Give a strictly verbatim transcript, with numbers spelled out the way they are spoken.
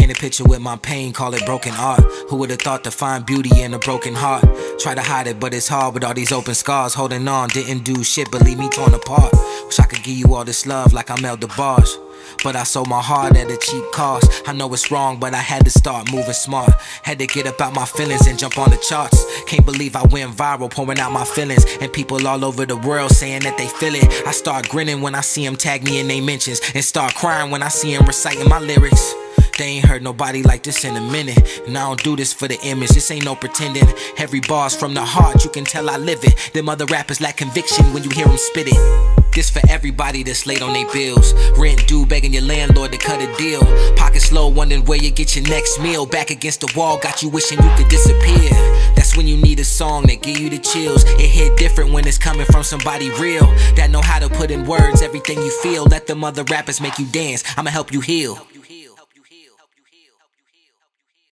Paint a picture with my pain, call it broken art. Who would've thought to find beauty in a broken heart? Try to hide it, but it's hard with all these open scars. Holding on, didn't do shit, but leave me torn apart. Wish I could give you all this love like I'm El Debarge, but I sold my heart at a cheap cost. I know it's wrong, but I had to start moving smart. Had to get up out my feelings and jump on the charts. Can't believe I went viral, pouring out my feelings, and people all over the world saying that they feel it. I start grinning when I see them tag me in they mentions, and start crying when I see them reciting my lyrics. They ain't heard nobody like this in a minute, and I don't do this for the image, this ain't no pretending. Every bar's from the heart, you can tell I live it. Them other rappers lack conviction when you hear them spit it. This for everybody that's late on their bills. Rent due, begging your landlord to cut a deal. Pocket slow, wondering where you get your next meal. Back against the wall, got you wishing you could disappear. That's when you need a song that give you the chills. It hit different when it's coming from somebody real, that know how to put in words everything you feel. Let them other rappers make you dance, I'ma help you heal.